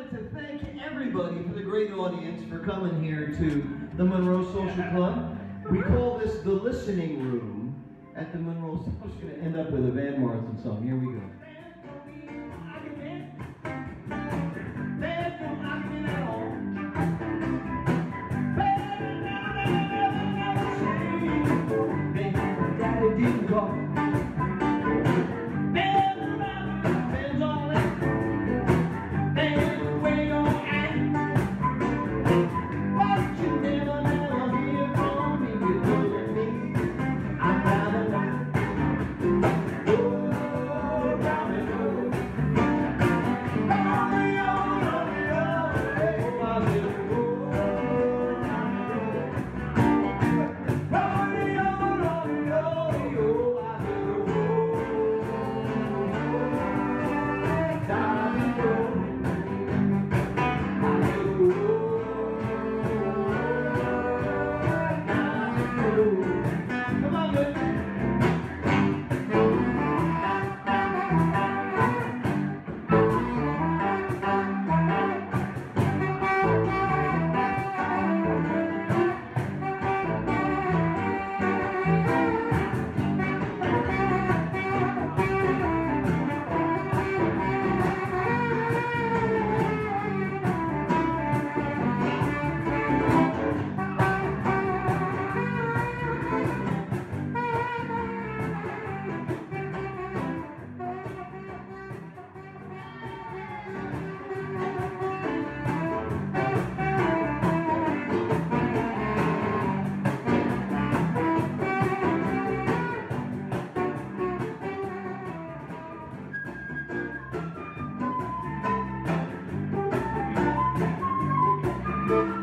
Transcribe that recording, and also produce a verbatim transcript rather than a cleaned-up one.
wanted to thank everybody for the great audience for coming here to the Monroe Social Club. We call this the listening room at the Monroe. I'm just going to end up with a Van Morrison song. Here we go. Daddy didn't call. Thank you.